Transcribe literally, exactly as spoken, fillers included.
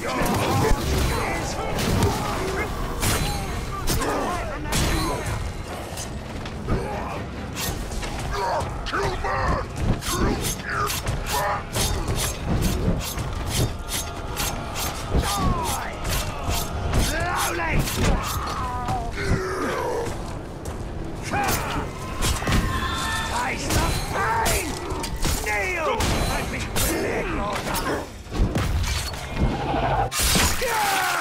Taste the pain! Kneel! Let me leg, Lord!